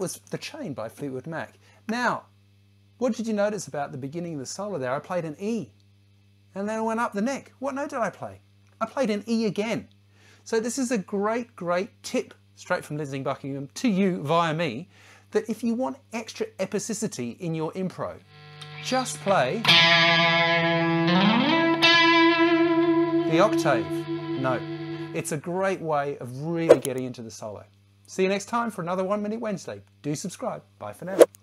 was The Chain by Fleetwood Mac. Now, what did you notice about the beginning of the solo there? I played an E, and then I went up the neck. What note did I play? I played an E again. So this is a great, great tip straight from Lindsay Buckingham to you via me, that if you want extra epicity in your impro, just play the octave note. It's a great way of really getting into the solo. See you next time for another 1 Minute Wednesday. Do subscribe. Bye for now.